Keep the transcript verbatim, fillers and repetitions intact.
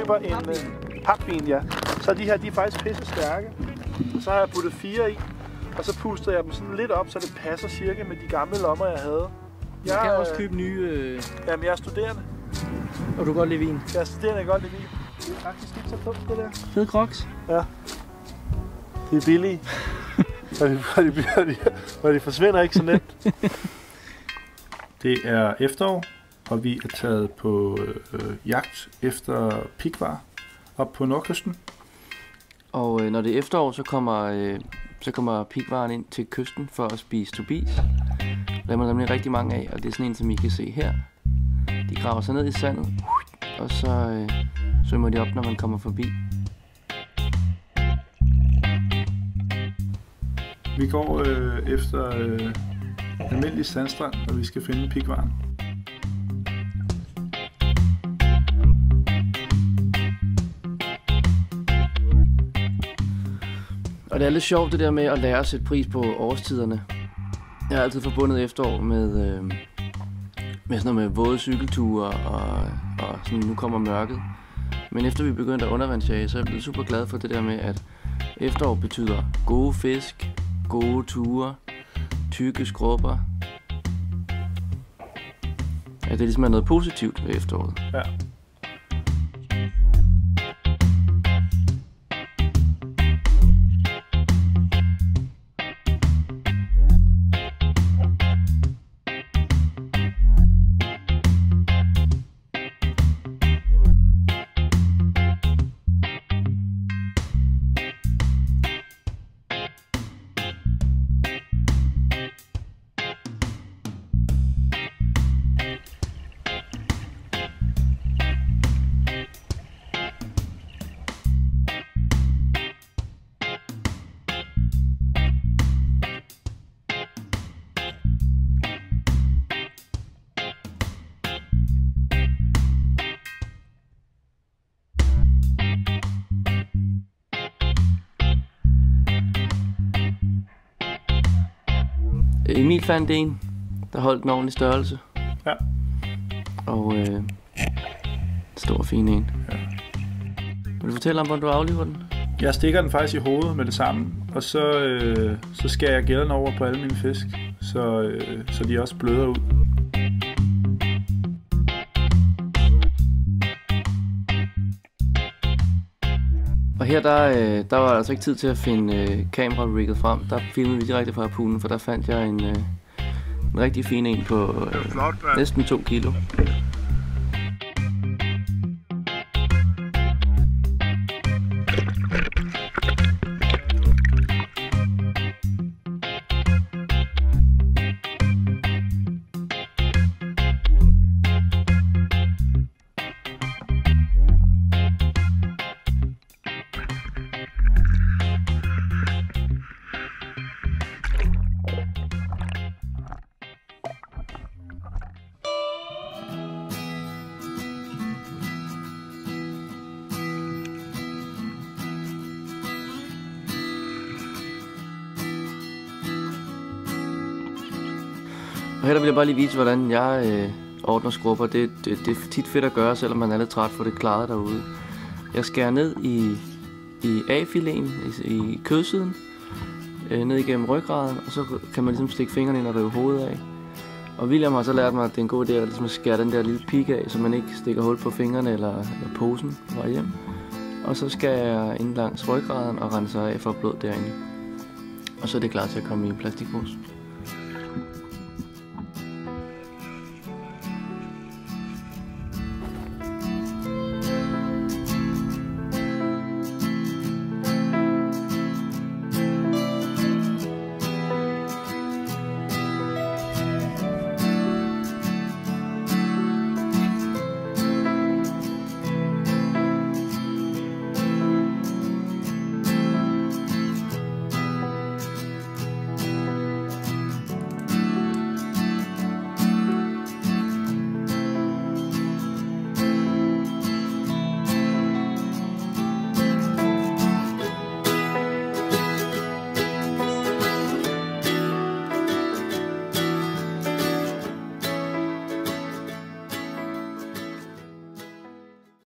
køber en øh, papvin, ja, så er de her, de er faktisk pisse stærke. Og så har jeg puttet fire i, og så puster jeg dem sådan lidt op, så det passer cirka med de gamle lommer, jeg havde. Jeg kan øh, også købe nye... Øh... Jamen, jeg er studerende. Og du kan godt lide vin? Jeg er studerende, jeg kan godt lide vin. Det er faktisk ikke så dumt, det der. Fed Crocs? Ja. Det er billige. og, de, og, de, og, de, og de forsvinder ikke så nemt. Det er efterår, og vi er taget på øh, jagt efter pighvar op på nordkysten. Og øh, når det er efterår, så kommer, øh, så kommer pighvaren ind til kysten for at spise tobis. Der er man nemlig rigtig mange af, og det er sådan en, som I kan se her. De graver sig ned i sandet, og så øh, svømmer de op, når man kommer forbi. Vi går øh, efter øh, almindelig sandstrand, og vi skal finde pighvaren. Og det er lidt sjovt det der med at lære at sætte pris på årstiderne. Jeg har altid forbundet efterår med, øh, med sådan noget med våde cykelture og, og sådan, nu kommer mørket. Men efter vi begyndte at undervandsjage, så er jeg blevet super glad for det der med, at efterår betyder gode fisk, gode ture, tykke skrubber. At det ligesom er noget positivt ved efteråret. Ja. Emil fandt en, der holdt en ordentlig størrelse. Ja. Og øh, stor fin en. Ja. Vil du fortælle om, hvordan du afliver den? Jeg stikker den faktisk i hovedet med det samme, og så, øh, så skærer jeg gælderne over på alle mine fisk, så, øh, så de også bløder ud. Og her der, øh, der var altså ikke tid til at finde øh, kamera-rigget frem. Der filmede vi direkte fra harpunen, for der fandt jeg en, øh, en rigtig fin en på øh, flot, næsten to kilo. Og her der vil jeg bare lige vise, hvordan jeg øh, ordner skrubber. Det, det, det er tit fedt at gøre, selvom man er lidt træt for det klaret derude. Jeg skærer ned i, i A-filéen, i, i kødsiden, øh, ned igennem ryggraden, og så kan man ligesom stikke fingrene ind og rive hovedet af. Og William har så lært mig, at det er en god idé at ligesom skære den der lille pik af, så man ikke stikker hul på fingrene eller, eller posen på vej hjem. Og så skal jeg ind langs ryggraden og rense af for blod derinde. Og så er det klar til at komme i en plastikpose.